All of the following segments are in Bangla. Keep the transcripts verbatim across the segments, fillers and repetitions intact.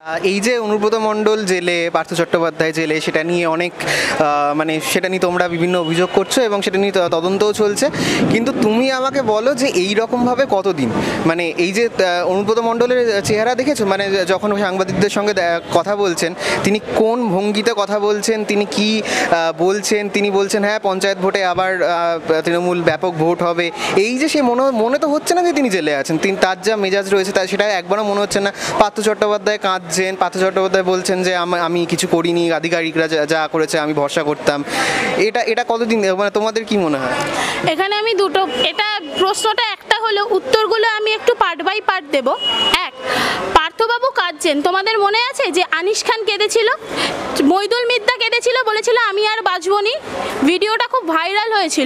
এই যে অনুব্রত মণ্ডল জেলে, পার্থ চট্টোপাধ্যায় জেলে, সেটা নিয়ে অনেক মানে সেটা নিয়ে তোমরা বিভিন্ন অভিযোগ করছো এবং সেটা নিয়ে তদন্তও চলছে, কিন্তু তুমি আমাকে বলো যে এই রকমভাবে কতদিন, মানে এই যে অনুব্রত মণ্ডলের চেহারা দেখেছো, মানে যখন সাংবাদিকদের সঙ্গে কথা বলছেন তিনি কোন ভঙ্গিতে কথা বলছেন, তিনি কি বলছেন, তিনি বলছেন হ্যাঁ পঞ্চায়েত ভোটে আবার তৃণমূল ব্যাপক ভোট হবে, এই যে সে মনে মনে তো হচ্ছে না যে তিনি জেলে আছেন, তিনি তার যা মেজাজ রয়েছে তা সেটা একবারও মনে হচ্ছে না। পার্থ চট্টোপাধ্যায় কাঁদ পার্থ চট্টোপাধ্যায় বলছেন যে আমি কিছু করিনি, আধিকারিকরা যা করেছে আমি ভরসা করতাম, এটা এটা কতদিন, মানে তোমাদের কি মনে হয়? এখানে আমি দুটো, এটা প্রশ্নটা একটা হলো, উত্তরগুলো আমি একটু পার্ট বাই পার্ট দেব। এক, পার্থবাবু কাঁদছেন, তোমাদের মনে আছে যে আনিস খান কেঁদেছিল, মইদুল মিদ্দা কেঁদেছিল, বলেছিল আমি আর বাঁচবনি, ভিডিওটা খুব ভাইরাল হয়েছিল,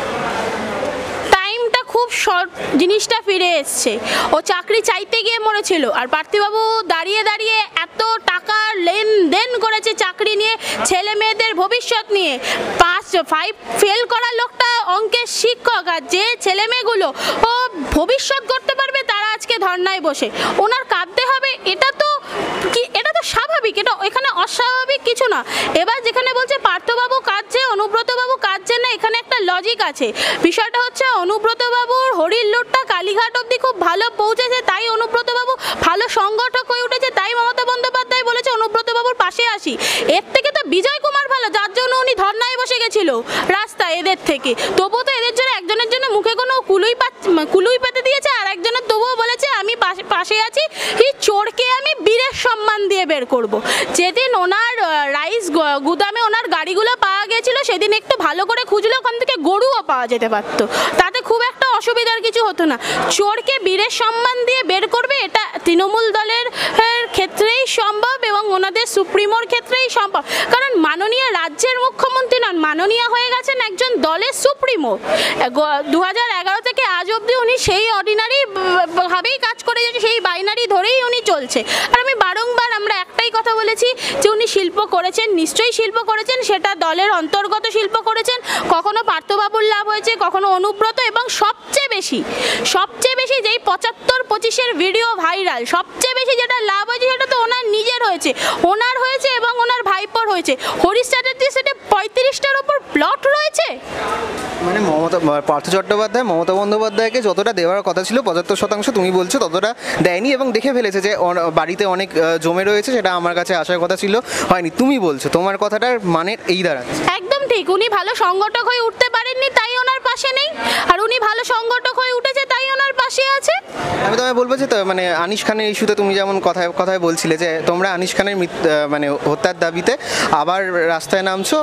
খুব শর্ট জিনিসটা ফিরে এসছে, ও চাকরি চাইতে গিয়ে মরেছিল, আর পার্থবাবু দাঁড়িয়ে দাঁড়িয়ে এত টাকা লেনদেন করেছে চাকরি নিয়ে, ছেলে মেয়েদের ভবিষ্যৎ নিয়ে, পাঁচ ফাইভ ফেল করা লোকটা অঙ্কের শিক্ষক, আর যে ছেলে মেয়েগুলো ও ভবিষ্যৎ করতে পারবে তারা আজকে ধর্নায় বসে, ওনার কাঁদতে হবে, এটা তো কি, এটা তো স্বাভাবিক, এটা এখানে অস্বাভাবিক কিছু না। এবার যেখানে বলছে পার্থবাবু কাঁদছে, অনুব্রতবাবু কাঁদছেন না, এখানে একটা লজিক আছে, বিষয়টা হচ্ছে অনুব্রতবাবুর হরির লোটটা কালীঘাট অবধি খুব ভালো পৌঁছেছে, তাই অনুব্রতবাবু ভালো সংগঠক হয়ে উঠেছে, তাই মমতা বন্দ্যোপাধ্যায় বলেছে অনুব্রতবাবুর পাশে আসি। এর থেকে তো বিজয় কুমার ভালো, যার জন্য উনি ধর্নায় বসে গেছিল রাস্তায় এদের থেকে, তবুও তো এদের জন্য একজনের জন্য মুখে কোনো কুলুই কুলুই পেতে দিয়েছে, আর একজনের তবুও বলেছে আমি পাশে আছি, এই চোরকে আমি বীরের সম্মান দিয়ে বের করব। যেদিন ওনার রাইস গুদামে ওনার গাড়িগুলো পাওয়া গেছিল, সেদিন একটু ভালো করে খুঁজলে ওখান থেকে গরুও পাওয়া যেতে পারতো, তাতে খুব একটা অসুবিধার কিছু হতো না। চোরকে বীরের সম্মান দিয়ে বের করবে, এটা তৃণমূল দলের ক্ষেত্রেই সম্ভব এবং ওনাদের সুপ্রিমোর ক্ষেত্রেই সম্ভব, কারণ মাননীয় রাজ্যের মুখ্যমন্ত্রী নন, মাননীয় হয়ে গেছেন একজন দলের সুপ্রিমো। দু হাজার এগারো থেকে আজ অবধি উনি সেই অর্ডিনারি ভাবেই কাজ করে যাচ্ছে, সেই বাইনারি ধরেই উনি চলছে। আর আমি বারংবার আমরা একটাই কথা বলেছি যে উনি শিল্প করেছেন, নিশ্চয়ই শিল্প করেছেন, সেটা দলের অন্তর্গত শিল্প করেছেন, কখনো পার্থবাবুর লাভ হয়েছে, কখনো অনুব্রত, এবং সবচেয়ে বেশি সবচেয়ে বেশি যেই পঁচাত্তর পঁচিশের ভিডিও ভাইরাল, সবচেয়ে বেশি যেটা লাভ হয়েছে সেটা তো ওনার নিজের হয়েছে, ওনার হয়েছে এবং ওনার ভাইপোর হয়েছে। হরিশ চ্যাটার্জি সেটা পঁয়ত্রিশটার উপর প্লট রয়েছে, মানে মমতা পার্থ চট্টোপাধ্যায় মমতা বন্দ্যোপাধ্যায়কে যতটা দেওয়ার কথা ছিল পঁচাত্তর শতাংশ তুমি বলছো ততটা দেয়নি, এবং দেখে ফেলেছে যে বাড়িতে অনেক জমে রয়েছে, সেটা আমার কাছে আসার কথা ছিল, হয়নি। তুমি বলছো তোমার কথাটার মানে এই দাঁড়াচ্ছে একদম ঠিক, উনি ভালো সংগঠক হয়ে উঠতে পারেননি তাই ওনার পাশে নেই, আর উনি ভালো সংগঠক হয়ে উঠেছে তাই ওনার পাশে আছে। আমি তোমায় বলবো যে মানে আনিস খানের ইস্যুতে তুমি যেমন কথায় কথায় বলছিলে যে তোমরা আনিস খানের মানে হত্যার দাবিতে আবার রাস্তায় নামছো,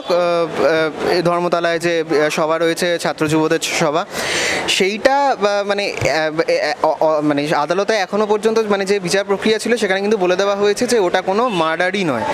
ধর্মতলায় যে সভা রয়েছে ছাত্র যুবদের সভা, সেইটা মানে মানে আদালতে এখনো পর্যন্ত মানে যে বিচার প্রক্রিয়া ছিল সেখানে কিন্তু বলে দেওয়া হয়েছে যে ওটা কোনো মার্ডারই নয়,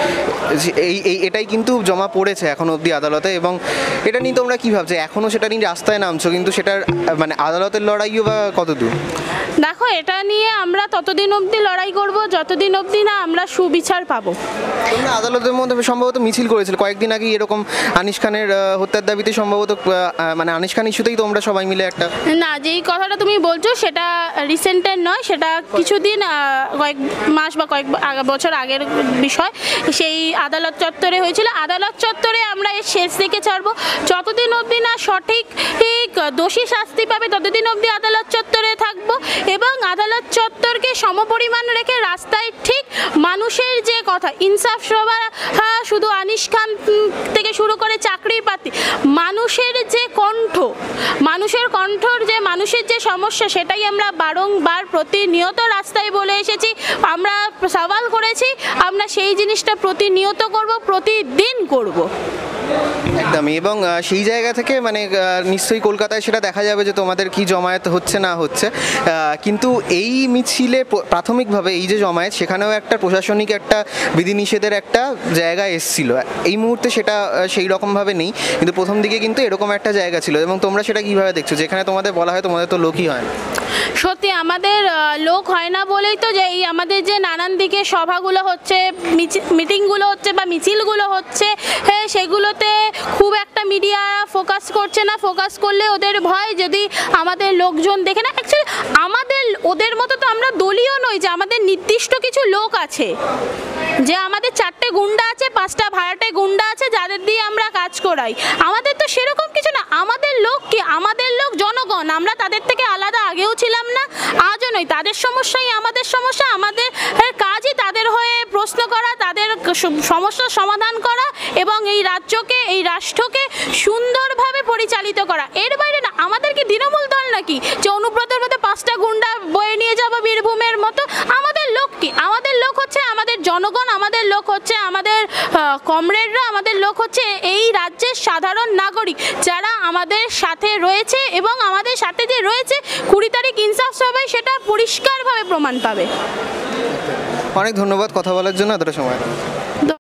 এই এটাই কিন্তু জমা পড়েছে এখনো অবধি আদালতে, এবং এটা নিয়ে তোমরা কী ভাবছো, এখনও সেটা নিয়ে রাস্তায় নামছো, কিন্তু সেটার মানে আদালতের লড়াইও বা কতদূর? দেখো, এটা নিয়ে আমরা ততদিন অবধি লড়াই করব যতদিন অবধি না আমরা সুবিচার পাবো। তোমরা আদালতের মধ্যে সম্ভবত মিছিল করেছিল কয়েকদিন আগে এরকম আনিস খানের হত্যার দাবিতে, সম্ভবত মানে আনিস খান ইস্যুতেই তোমরা সবাই মিলে একটা, না যেই কথাটা তুমি বলছো সেটা রিসেন্টের নয়, সেটা কিছুদিন কয়েক মাস বা কয়েক বছর আগের বিষয়, সেই আদালত চত্বরে হয়েছিল। আদালত চত্বরে আমরা এর শেষ দিকে ছাড়বো, যতদিন অবধি না সঠিক দোষী শাস্তি পাবে ততদিন অবধি আদালত চত্বরে থাকবো, এবং আদালত চত্বরকে সমপরিমাণ রেখে রাস্তায় ঠিক মানুষের যে কথা, ইনসাফ সভা, শুধু আনিস খান থেকে শুরু করে চাকরি পাতি, মানুষের যে কণ্ঠ, মানুষের কণ্ঠর যে মানুষের যে সমস্যা, সেটাই আমরা বারংবার প্রতিনিয়ত রাস্তায় বলে এসেছি, আমরা সওয়াল করেছি, আমরা সেই জিনিসটা প্রতিনিয়ত করব, প্রতিদিন করব একদমই। এবং সেই জায়গা থেকে মানে নিশ্চয়ই কলকাতায় সেটা দেখা যাবে যে তোমাদের কি জমায়েত হচ্ছে না হচ্ছে, কিন্তু এই মিছিলে প্রাথমিকভাবে এই যে জমায়েত, সেখানেও একটা প্রশাসনিক একটা বিধিনিষেধের একটা জায়গা এসেছিল, এই মুহূর্তে সেটা সেই রকমভাবে নেই, কিন্তু প্রথম দিকে কিন্তু এরকম একটা জায়গা ছিল, এবং তোমরা সেটা কীভাবে দেখছো, যেখানে তোমাদের বলা হয় তোমাদের তো লোকই হয় না? সত্যি আমাদের লোক হয় না বলেই তো যে এই আমাদের যে নানান দিকে সভাগুলো হচ্ছে, মিটিংগুলো হচ্ছে বা মিছিলগুলো হচ্ছে, সেগুলোতে ওগুলোতে খুব একটা মিডিয়া ফোকাস করছে না, ফোকাস করলে ওদের ভয় যদি আমাদের লোকজন দেখে না। অ্যাকচুয়ালি আমাদের ওদের মতো তো আমরা দলীয় নই যে আমাদের নির্দিষ্ট কিছু লোক আছে, যে আমাদের চারটে গুন্ডা আছে, পাঁচটা ভাড়াটে গুন্ডা আছে যাদের দিয়ে আমরা কাজ করাই। আমাদের তো সেরকম কিছু না। আমাদের লোক কি? আমাদের লোক জনগণ। আমরা তাদের থেকে আলাদা আগেও ছিলাম না, আজও নই। তাদের সমস্যাই আমাদের সমস্যা। আমাদের কাজই তাদের হয়ে প্রশ্ন করা, তাদের সমস্যার সমাধান করা এবং এই রাজ্যকে, এই রাষ্ট্রকে সুন্দরভাবে পরিচালিত করা। এর বাইরে না। আমাদের কি তৃণমূল দল নাকি যে অনুব্রতের মধ্যে পাঁচটা গুন্ডা বয়ে নিয়ে যাবো বীরভূমের মতো? আমাদের লোক কি? আমাদের লোক হচ্ছে আমাদের জনগণ, আমাদের লোক হচ্ছে আমাদের কমরেডরা, আমাদের লোক হচ্ছে এই রাজ্যের সাধারণ নাগরিক যারা আমাদের সাথে রয়েছে এবং আমাদের সাথে যে রয়েছে কুড়ি তারিখ ইনসাফ সভায় সেটা পরিষ্কারভাবে প্রমাণ পাবে। অনেক ধন্যবাদ কথা বলার জন্য, এতটা সময়।